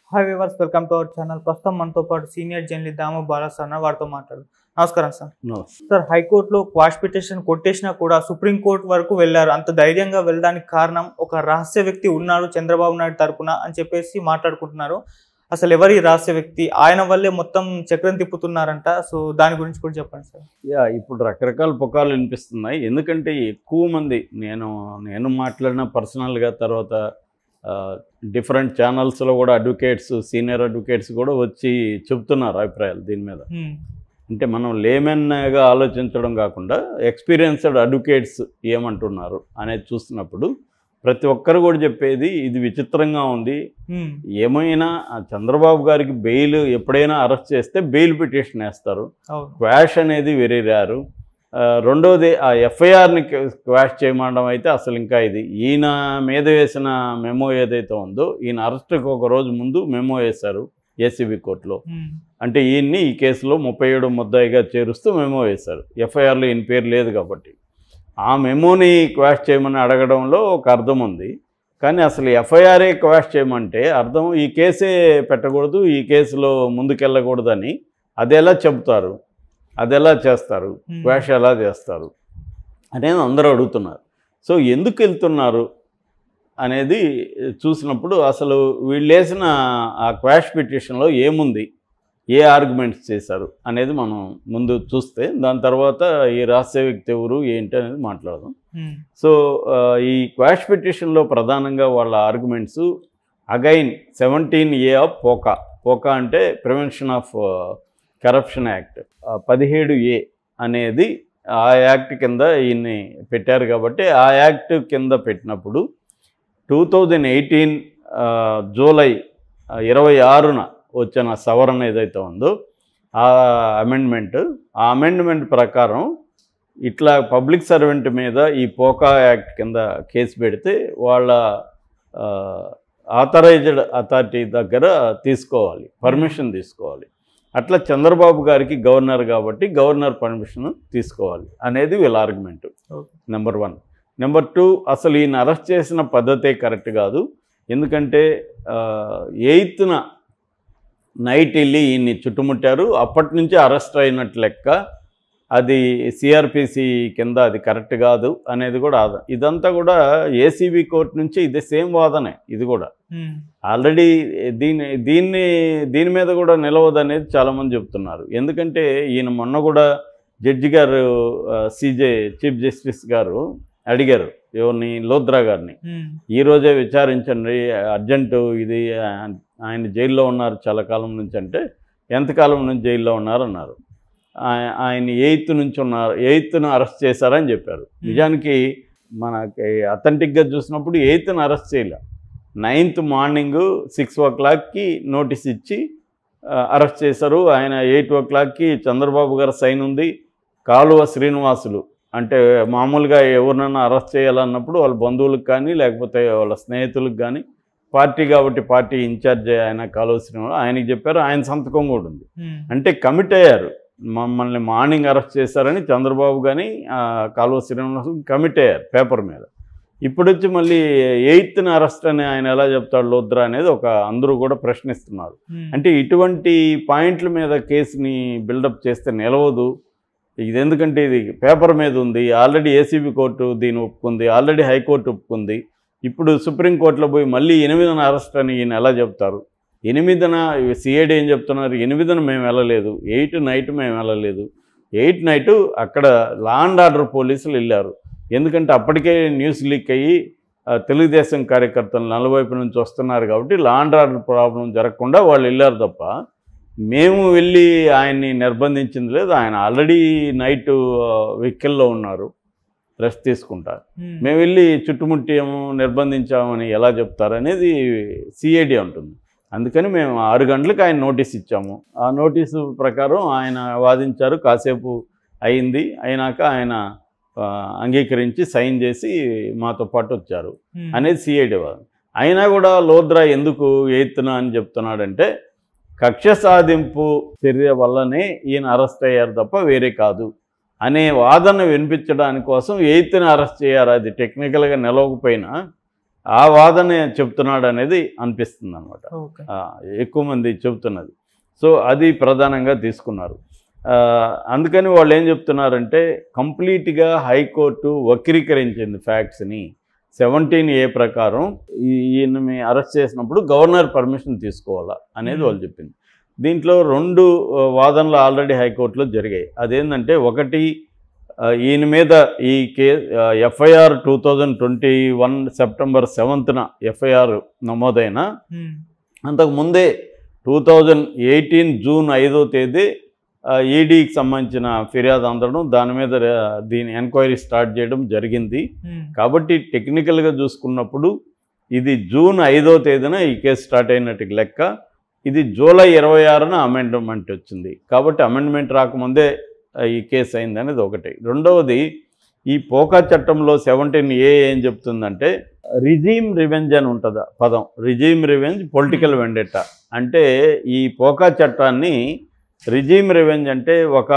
Hi viewers, welcome to our channel. ప్రస్తుతం మనతో పాటు సీనియర్ జర్నలిస్ట్ దాము బాలాస్ అన్న వారితో మాట్లాడు. నమస్కారం సార్. సార్, హైకోర్టులో క్వాష్ పిటిషన్ కొట్టేసినా కూడా సుప్రీంకోర్టు వరకు వెళ్లారు. అంత ధైర్యంగా వెళ్ళడానికి కారణం ఒక రహస్య వ్యక్తి ఉన్నాడు చంద్రబాబు నాయుడు తరపున అని చెప్పేసి మాట్లాడుకుంటున్నారు. అసలు ఎవరి రహస్య వ్యక్తి? ఆయన వల్లే మొత్తం చక్రం తిప్పుతున్నారంట. సో దాని గురించి కూడా చెప్పండి సార్. ఇప్పుడు రకరకాల పుకార్లు వినిపిస్తున్నాయి. ఎందుకంటే ఎక్కువ మంది నేను మాట్లాడిన పర్సనల్గా, తర్వాత డిఫరెంట్ ఛానల్స్లో కూడా అడ్వకేట్స్, సీనియర్ అడ్వకేట్స్ కూడా వచ్చి చెప్తున్నారు అభిప్రాయాలు దీని మీద. అంటే మనం లేమెన్గా ఆలోచించడం కాకుండా ఎక్స్పీరియన్స్డ్ అడ్వకేట్స్ ఏమంటున్నారు అనేది చూస్తున్నప్పుడు ప్రతి ఒక్కరు కూడా చెప్పేది ఇది విచిత్రంగా ఉంది. ఏమైనా చంద్రబాబు గారికి బెయిల్ ఎప్పుడైనా అరెస్ట్ చేస్తే బెయిల్ పిటిషన్ వేస్తారు. క్వాష్ అనేది వెరీ రేరు. రెండోది ఆ ఎఫ్ఐఆర్ని క్వాష్ చేయమండం అయితే అసలు ఇంకా ఇది ఈయన మీద వేసిన మెమో ఏదైతే ఉందో, ఈయన అరెస్ట్కి ఒక రోజు ముందు మెమో వేశారు ఏసీబీ కోర్టులో. అంటే ఈయన్ని ఈ కేసులో 37 ముద్దాయిగా చేరుస్తూ మెమో వేశారు. ఎఫ్ఐఆర్లో ఈయన పేరు లేదు కాబట్టి ఆ మెమోని క్వాష్ చేయమని అడగడంలో ఒక అర్థం ఉంది. కానీ అసలు ఎఫ్ఐఆర్ఏ క్వాష్ చేయమంటే అర్థం ఈ కేసే పెట్టకూడదు, ఈ కేసులో ముందుకెళ్ళకూడదని అదెలా చెబుతారు, అదెలా చేస్తారు, క్వాష్ ఎలా చేస్తారు అనేది అందరూ అడుగుతున్నారు. సో ఎందుకు వెళ్తున్నారు అనేది చూసినప్పుడు అసలు వీళ్ళు వేసిన ఆ క్వాష్ పిటిషన్లో ఏముంది, ఏ ఆర్గ్యుమెంట్స్ చేశారు అనేది మనం ముందు చూస్తే దాని తర్వాత ఈ రహస్య వ్యక్తి ఎవరు ఏంటి అనేది మాట్లాడదాం. సో ఈ క్వాష్ పిటిషన్లో ప్రధానంగా వాళ్ళ ఆర్గ్యుమెంట్స్ అగైన్ 17A ఆఫ్ పోకా అంటే prevention of corruption act 17A అనేది ఆ యాక్ట్ కింద ఈయన్ని పెట్టారు. కాబట్టి ఆ యాక్ట్ కింద పెట్టినప్పుడు 2018 జూలై 26న వచ్చిన సవరణ ఏదైతే ఉందో ఆ అమెండ్మెంట్ ప్రకారం ఇట్లా పబ్లిక్ సర్వెంట్ మీద ఈ పోకా యాక్ట్ కింద కేసు పెడితే వాళ్ళ ఆథరైజ్డ్ అథారిటీ దగ్గర తీసుకోవాలి, పర్మిషన్ తీసుకోవాలి. అట్లా చంద్రబాబు గారికి గవర్నర్ కాబట్టి గవర్నర్ పర్మిషన్ తీసుకోవాలి అనేది వీళ్ళ ఆర్గ్యుమెంట్. నెంబర్ 1. నెంబర్ 2, అసలు ఈయన అరెస్ట్ చేసిన పద్ధతే కరెక్ట్ కాదు. ఎందుకంటే 8న నైట్ వెళ్ళి ఈయన్ని చుట్టుముట్టారు. అప్పటి నుంచి అరెస్ట్ అయినట్టు లెక్క. అది సిఆర్పిసి కింద అది కరెక్ట్ కాదు అనేది కూడా ఇదంతా కూడా ఏసీబీ కోర్టు నుంచి ఇదే సేమ్ వాదనే. ఇది కూడా ఆల్రెడీ దీని మీద కూడా నిలవదు అనేది చాలామంది చెప్తున్నారు. ఎందుకంటే ఈయన మొన్న కూడా జడ్జి గారు సిజే చీఫ్ జస్టిస్ గారు అడిగారు ఎవరిని, లోద్రా గారిని, ఈరోజే విచారించండి అర్జెంటు, ఇది ఆయన జైల్లో ఉన్నారు చాలా కాలం నుంచి. అంటే ఎంతకాలం నుంచి జైల్లో ఉన్నారు అన్నారు. ఆయన 8న అరెస్ట్ చేశారని చెప్పారు. నిజానికి మనకి అథెంటిక్గా చూసినప్పుడు 8న అరెస్ట్ చేయలే. 9th మార్నింగ్ 6 o'clockకి నోటీస్ ఇచ్చి అరెస్ట్ చేశారు. ఆయన 8 o'clockకి చంద్రబాబు గారి సైన్ ఉంది. కాలువ శ్రీనివాసులు అంటే మామూలుగా ఎవరినైనా అరెస్ట్ చేయాలన్నప్పుడు వాళ్ళ బంధువులకు కానీ లేకపోతే వాళ్ళ స్నేహితులకు కానీ, పార్టీ కాబట్టి పార్టీ ఇన్ఛార్జ్ ఆయన కాలువ శ్రీనివాసు, ఆయనకి చెప్పారు. ఆయన సంతకం కూడా ఉంది. అంటే కమిట్ అయ్యారు. మమ్మల్ని మార్నింగ్ అరెస్ట్ చేశారని చంద్రబాబు కానీ కాలువ శ్రీనివాసు కమిట్ అయ్యారు పేపర్ మీద. ఇప్పుడు వచ్చి మళ్ళీ 8న అరెస్ట్ అని ఆయన ఎలా చెప్తాడు లోద్రా అనేది అందరూ కూడా ప్రశ్నిస్తున్నారు. అంటే ఇటువంటి పాయింట్ల మీద కేసుని బిల్డప్ చేస్తే నిలవదు. ఇది ఎందుకంటే ఇది పేపర్ మీద ఉంది. ఆల్రెడీ ఏసీబీ కోర్టు దీన్ని ఒప్పుకుంది, ఆల్రెడీ హైకోర్టు ఒప్పుకుంది. ఇప్పుడు సుప్రీంకోర్టులో పోయి మళ్ళీ 8న అరెస్ట్ అని ఈయన ఎలా చెప్తారు? 8న సిఐడి ఏం చెప్తున్నారు? 8న మేము వెళ్ళలేదు, 8 నైట్ మేము వెళ్ళలేదు. 8 నైట్ అక్కడ లా అండ్ ఆర్డర్ పోలీసులు వెళ్ళారు. ఎందుకంటే అప్పటికే న్యూస్ లీక్ అయ్యి తెలుగుదేశం కార్యకర్తలు నలువైపు నుంచి వస్తున్నారు కాబట్టి లా అండ్ ఆర్డర్ ప్రాబ్లం జరగకుండా వాళ్ళు వెళ్ళారు తప్ప మేము వెళ్ళి ఆయన్ని నిర్బంధించింది లేదు. ఆయన ఆల్రెడీ నైట్ వెహికల్లో ఉన్నారు, రెస్ట్ తీసుకుంటారు. మేము వెళ్ళి చుట్టుముట్టాము, నిర్బంధించామని ఎలా చెప్తారనేది సిఐడి అంటుంది. అందుకని మేము 6 గంటలకు ఆయన నోటీస్ ఇచ్చాము. ఆ నోటీసు ప్రకారం ఆయన వాదించారు. కాసేపు అయింది. అయినాక ఆయన అంగీకరించి సైన్ చేసి మాతో పాటు వచ్చారు అనేది సిఐడి వాదం. అయినా కూడా లోద్రా ఎందుకు 8న అని చెప్తున్నాడంటే కక్ష సాధింపు చర్య వల్లనే ఈయన అరెస్ట్ అయ్యారు తప్ప వేరే కాదు అనే వాదన వినిపించడానికి కోసం 8న అరెస్ట్ చేయారు. అది టెక్నికల్గా నిలవకపోయినా ఆ వాదన చెప్తున్నాడు అనేది అనిపిస్తుంది అనమాట, ఎక్కువ మంది చెప్తున్నది. సో అది ప్రధానంగా తీసుకున్నారు. అందుకని వాళ్ళు ఏం చెప్తున్నారంటే కంప్లీట్గా హైకోర్టు వక్రీకరించింది ఫ్యాక్ట్స్ని. 17A ప్రకారం ఈయన్ని అరెస్ట్ చేసినప్పుడు గవర్నర్ పర్మిషన్ తీసుకోవాలా అనేది వాళ్ళు చెప్పింది. దీంట్లో 2 వాదనలు ఆల్రెడీ హైకోర్టులో జరిగాయి. అదేంటంటే ఒకటి, ఈయన మీద ఈ ఎఫ్ఐఆర్ 2021 సెప్టెంబర్ 7న ఎఫ్ఐఆర్ నమోదైన అంతకుముందే 2018 జూన్ 5వ తేదీ ఈడీకి సంబంధించిన ఫిర్యాదు అందడం, దాని మీద దీని ఎంక్వైరీ స్టార్ట్ చేయడం జరిగింది. కాబట్టి టెక్నికల్గా చూసుకున్నప్పుడు ఇది జూన్ 5వ తేదీన ఈ కేసు స్టార్ట్ అయినట్టు లెక్క. ఇది జూలై 26న అమెండ్మెంట్ వచ్చింది. కాబట్టి అమెండ్మెంట్ రాకముందే ఈ కేసు అయింది అనేది ఒకటి. రెండవది, ఈ పోకా చట్టంలో 17A ఏం చెప్తుందంటే రిజీమ్ రివెంజ్ అని ఉంటుంది పదం. Regime revenge, political vendetta. అంటే ఈ పోకా చట్టాన్ని రిజీమ్ రివెంజ్ అంటే ఒక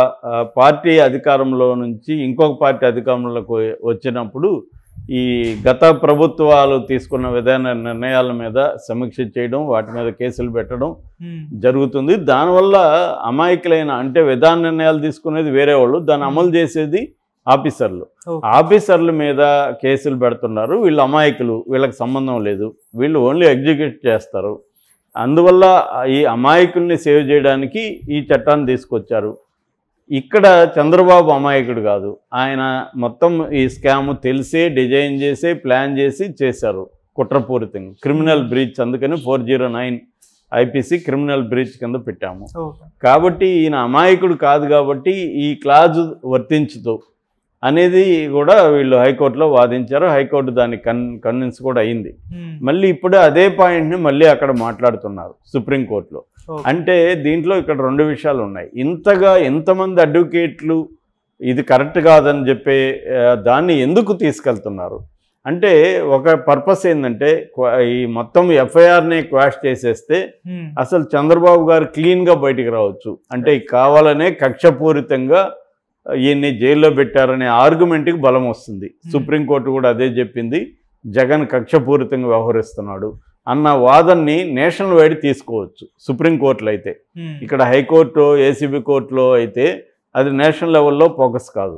పార్టీ అధికారంలో నుంచి ఇంకొక పార్టీ అధికారంలోకి వచ్చినప్పుడు ఈ గత ప్రభుత్వాలు తీసుకున్న విధాన నిర్ణయాల మీద సమీక్ష చేయడం, వాటి మీద కేసులు పెట్టడం జరుగుతుంది. దానివల్ల అమాయకులైన, అంటే విధాన నిర్ణయాలు తీసుకునేది వేరే వాళ్ళు, దాన్ని అమలు చేసేది ఆఫీసర్లు. ఆఫీసర్ల మీద కేసులు పెడుతున్నారు. వీళ్ళు అమాయకులు, వీళ్ళకి సంబంధం లేదు, వీళ్ళు ఓన్లీ ఎగ్జిక్యూట్ చేస్తారు. అందువల్ల ఈ అమాయకుల్ని సేవ్ చేయడానికి ఈ చట్టాన్ని తీసుకొచ్చారు. ఇక్కడ చంద్రబాబు అమాయకుడు కాదు, ఆయన మొత్తం ఈ స్కామ్ తెలిసే డిజైన్ చేసి ప్లాన్ చేసి చేశారు కుట్రపూరితంగా. క్రిమినల్ బ్రీచ్, అందుకని 409 ఐపీసీ క్రిమినల్ బ్రీచ్ కింద పెట్టాము. కాబట్టి ఈయన అమాయకుడు కాదు కాబట్టి ఈ క్లాజు వర్తించదు అనేది కూడా వీళ్ళు హైకోర్టులో వాదించారు. హైకోర్టు దాన్ని కన్విన్స్ కూడా అయింది. మళ్ళీ ఇప్పుడు అదే పాయింట్ని మళ్ళీ అక్కడ మాట్లాడుతున్నారు సుప్రీంకోర్టులో. అంటే దీంట్లో ఇక్కడ 2 విషయాలు ఉన్నాయి. ఎంతమంది అడ్వకేట్లు ఇది కరెక్ట్ కాదని చెప్పే దాన్ని ఎందుకు తీసుకెళ్తున్నారు అంటే ఒక పర్పస్ ఏంటంటే ఈ మొత్తం ఎఫ్ఐఆర్ని క్వాష్ చేసేస్తే అసలు చంద్రబాబు గారు క్లీన్గా బయటికి రావచ్చు. అంటే కావాలనే కక్షపూరితంగా ఈయన్ని జైల్లో పెట్టారనే ఆర్గ్యుమెంట్కి బలం వస్తుంది. సుప్రీంకోర్టు కూడా అదే చెప్పింది, జగన్ కక్షపూరితంగా వ్యవహరిస్తున్నాడు అన్న వాదనని నేషనల్ వైడ్ తీసుకోవచ్చు సుప్రీంకోర్టులో అయితే. ఇక్కడ హైకోర్టు, ఏసీబీ కోర్టులో అయితే అది నేషనల్ లెవెల్లో ఫోకస్ కాదు.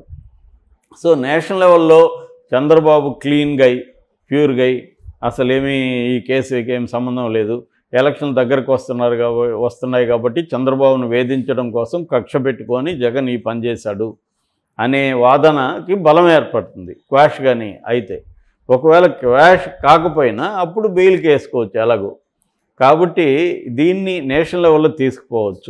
సో నేషనల్ లెవెల్లో Chandrababu clean guy, pure guy, అసలేమీ ఈ కేసుకి ఏం సంబంధం లేదు, ఎలక్షన్ దగ్గరకు వస్తున్నాయి కాబట్టి చంద్రబాబును వేధించడం కోసం కక్ష పెట్టుకొని జగన్ ఈ పని చేశాడు అనే వాదనకి బలం ఏర్పడుతుంది క్వాష్ కానీ అయితే. ఒకవేళ క్వాష్ కాకపోయినా అప్పుడు బెయిల్కి వేసుకోవచ్చు ఎలాగో. కాబట్టి దీన్ని నేషనల్ లెవెల్లో తీసుకుపోవచ్చు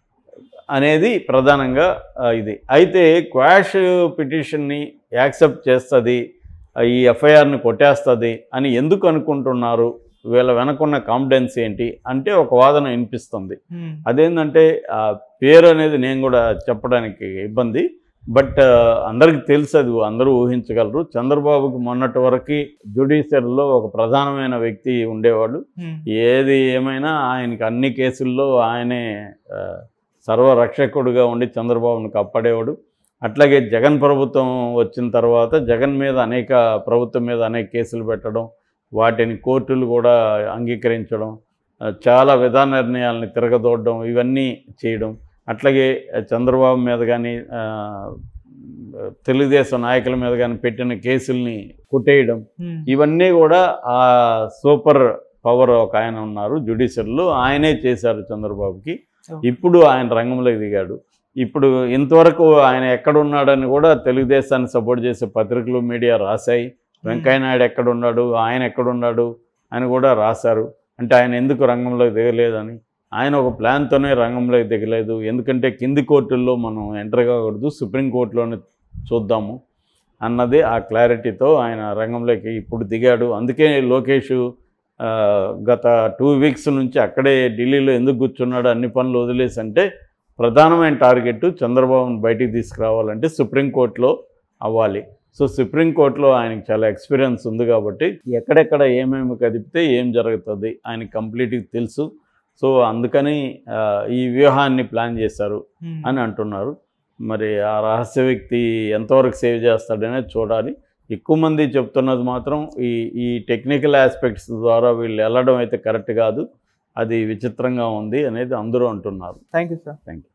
అనేది ప్రధానంగా ఇది. అయితే క్వాష్ పిటిషన్ని యాక్సెప్ట్ చేస్తుంది, ఈ ఎఫ్ఐఆర్ని కొట్టేస్తుంది అని ఎందుకు అనుకుంటున్నారు, వీళ్ళ వెనకున్న కాన్ఫిడెన్స్ ఏంటి అంటే ఒక వాదన వినిపిస్తుంది. అదేంటంటే ఆ పేరు అనేది నేను కూడా చెప్పడానికి ఇబ్బంది, బట్ అందరికి తెలుసు, అది అందరూ ఊహించగలరు. చంద్రబాబుకి మొన్నటి వరకు జ్యుడిషియరీలో ఒక ప్రధానమైన వ్యక్తి ఉండేవాడు. ఏది ఏమైనా ఆయనకి అన్ని కేసుల్లో ఆయనే సర్వరక్షకుడుగా ఉండి చంద్రబాబును కాపాడేవాడు. అట్లాగే జగన్ ప్రభుత్వం వచ్చిన తర్వాత జగన్ మీద ప్రభుత్వం మీద అనేక కేసులు పెట్టడం, వాటిని కోర్టులు కూడా అంగీకరించడం, చాలా విధాన నిర్ణయాలని తిరగదోడడం, ఇవన్నీ చేయడం. అట్లాగే చంద్రబాబు మీద కానీ తెలుగుదేశం నాయకుల మీద కానీ పెట్టిన కేసుల్ని కొట్టేయడం, ఇవన్నీ కూడా ఆ సూపర్ పవర్ ఒక ఆయన ఉన్నారు జ్యుడిషియరీలో, ఆయనే చేశారు చంద్రబాబుకి. ఇప్పుడు ఆయన రంగంలోకి దిగాడు. ఇప్పుడు ఇంతవరకు ఆయన ఎక్కడున్నాడని కూడా తెలుగుదేశాన్ని సపోర్ట్ చేసే పత్రికలు, మీడియా రాశాయి. వెంకయ్యనాయుడు ఎక్కడున్నాడు, ఆయన ఎక్కడున్నాడు అని కూడా రాశారు. అంటే ఆయన ఎందుకు రంగంలోకి దిగలేదని. ఆయన ఒక ప్లాన్తోనే రంగంలోకి దిగలేదు. ఎందుకంటే కింది కోర్టుల్లో మనం ఎంటర్ కాకూడదు, సుప్రీంకోర్టులోనే చూద్దాము అన్నది ఆ క్లారిటీతో ఆయన రంగంలోకి ఇప్పుడు దిగాడు. అందుకే లోకేష్ గత 2 వీక్స్ నుంచి అక్కడే ఢిల్లీలో ఎందుకు కూర్చున్నాడు, అన్ని పనులు వదిలేసి అంటే ప్రధానమైన టార్గెట్ చంద్రబాబును బయటికి తీసుకురావాలంటే సుప్రీంకోర్టులో అవ్వాలి. సో సుప్రీంకోర్టులో ఆయనకి చాలా ఎక్స్పీరియన్స్ ఉంది కాబట్టి ఎక్కడెక్కడ ఏమేమి కదిపితే ఏం జరుగుతుంది ఆయనకి కంప్లీట్గా తెలుసు. సో అందుకని ఈ వ్యూహాన్ని ప్లాన్ చేశారు అని అంటున్నారు. మరి ఆ రహస్య వ్యక్తి ఎంతవరకు సేవ్ చేస్తాడనేది చూడాలి. ఎక్కువ మంది చెప్తున్నది మాత్రం ఈ టెక్నికల్ ఆస్పెక్ట్స్ ద్వారా వీళ్ళు వెళ్ళడం అయితే కరెక్ట్ కాదు, అది విచిత్రంగా ఉంది అనేది అందరూ అంటున్నారు. Thank you sir. Thank you.